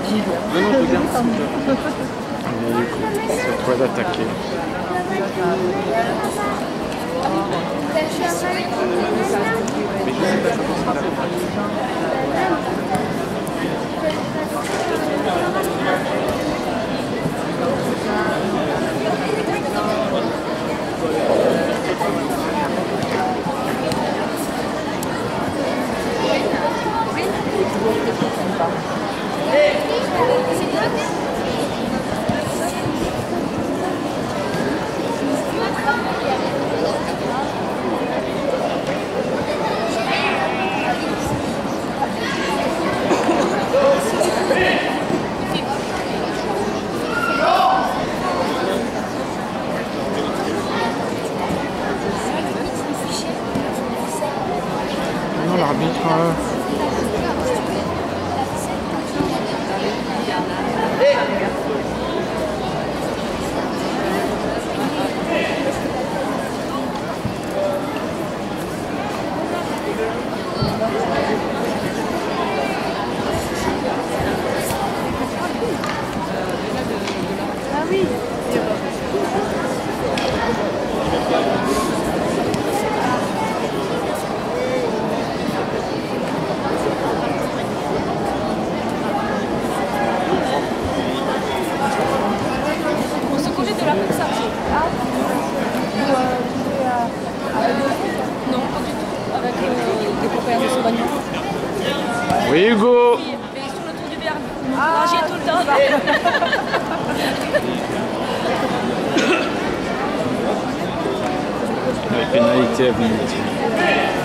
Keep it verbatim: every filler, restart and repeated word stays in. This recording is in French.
Non, non, je regarde. Mais du coup, c'est à toi d'attaquer. Mais je sais pas comment ça va. Non, l'arbitre. Euh... Ah oui. On se connaît de la même sortie. Ah. Non, pas du tout. Avec euh, des copains de Sauvagnon. Oui, Hugo. Et sur le tour du verbe. Ah, j'ai tout le temps. La pénalité à venir.